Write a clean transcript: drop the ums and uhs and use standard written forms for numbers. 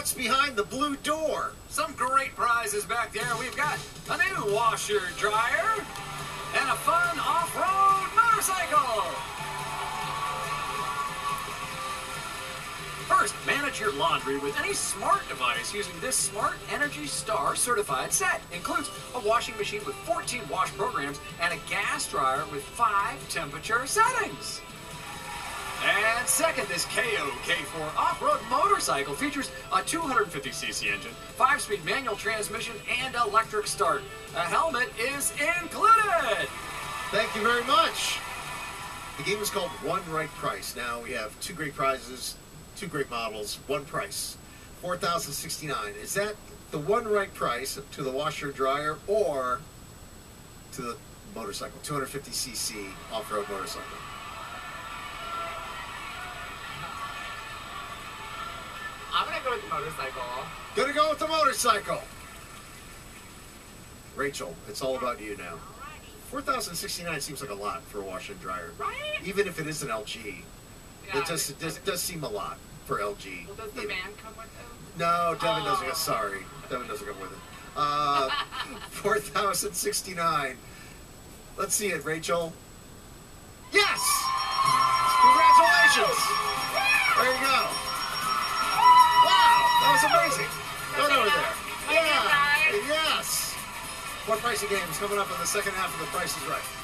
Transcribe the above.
what's behind the blue door? Some great prizes back there. We've got a new washer dryer and a fun off-road motorcycle. First, manage your laundry with any smart device using this Smart Energy Star certified set. Includes a washing machine with 14 wash programs and a gas dryer with 5 temperature settings. And second, this KO K4 off-road motorcycle features a 250cc engine, 5-speed manual transmission, and electric start. A helmet is included. Thank you very much. The game is called One Right Price. Now we have 2 great prizes, 2 great models, 1 price, $4,069. Is that the one right price to the washer dryer or to the motorcycle, 250cc off-road motorcycle? I'm gonna go with the motorcycle. Gonna go with the motorcycle. Rachel, it's all about you now. $4,069 seems like a lot for a washer and dryer. Right? Even if it is an LG. Yeah, It does seem a lot for LG. Well, does the van come with them? No, Devin doesn't go. Sorry. Devin doesn't come with it. 4,069. Let's see it, Rachel. Yes! Congratulations! There you go. Wow, that was amazing. Right over there. Yeah. Yes. What Pricey Game is coming up in the second half of The Price is Right.